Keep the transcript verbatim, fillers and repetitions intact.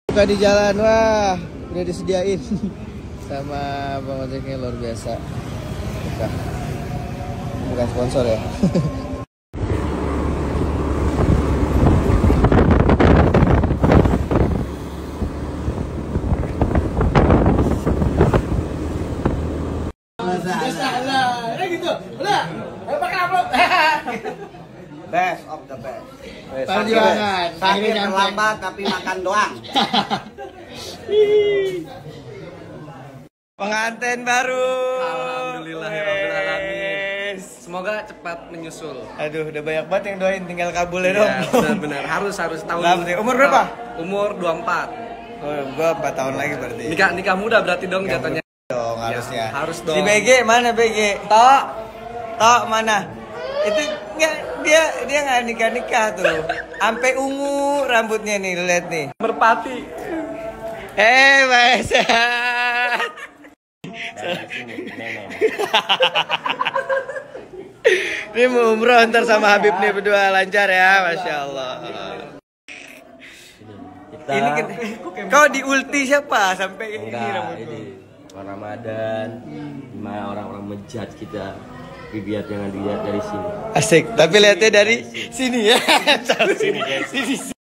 Buka di jalan, wah udah disediain sama bang ojeknya, luar biasa. Buka. Bukan sponsor ya. Best of the best. Perjuangan. Sakit terlambat tapi makan doang. Pengantin baru. Alhamdulillahirobbilalamin. Semoga cepat menyusul. Aduh, udah banyak banget yang doain, tinggal kabul ya Iya, dong. benar-benar harus harus tahun. Berapa? Umur berapa? Umur dua puluh empat. Oh, gua empat tahun lagi berarti. Nikah nikah muda berarti dong Nikah jatuhnya. Dong, Ya, harusnya. harus dong. Si B G mana B G? Tok. Tok mana? Itu enggak, dia dia nggak nikah nikah tuh. Sampai ungu rambutnya nih, lu lihat nih. Merpati. Eh, Mas. Ini mau umroh ntar sama Habib nih berdua, lancar ya, masya Allah. Kita Ini kan, kau di ulti siapa sampai ini enggak rambutmu? ini bulan Ramadan, dimana orang-orang menjudge kita, biar jangan dilihat dari sini. Asik, tapi lihatnya dari sini ya. Sini, sini.